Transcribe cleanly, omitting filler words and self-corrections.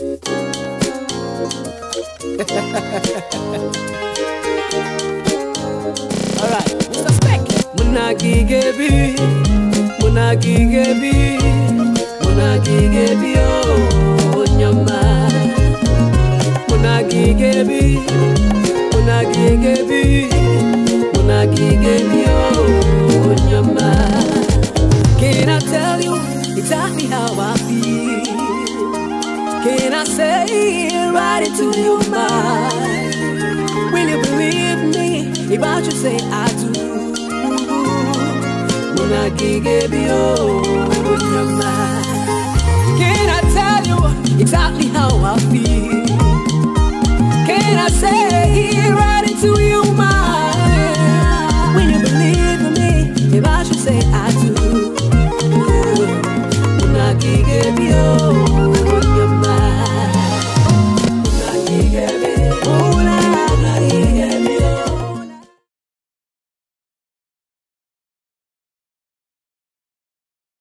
Alright, Mr. SPEC. Munagi gebi, oh, nyama. Munagi gebi, oh, nyama. Can I tell you exactly how I feel? Can I say it right into your mind? Will you believe me if I should say I do? Munagi gebi, oh, nyama. Can I tell you exactly how I feel?